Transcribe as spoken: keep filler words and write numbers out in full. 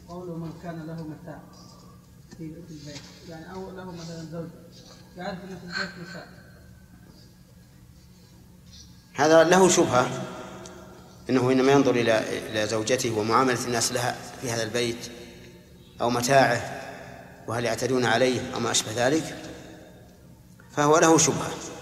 قوله من كان له متاع في البيت، يعني أو له مثلا زوجة قاعد في البيت نساء، هذا له شبهة، إنه إنما ينظر إلى إلى زوجته ومعاملة الناس لها في هذا البيت أو متاعه وهل يعتدون عليه أو ما أشبه ذلك، فهو له شبهة.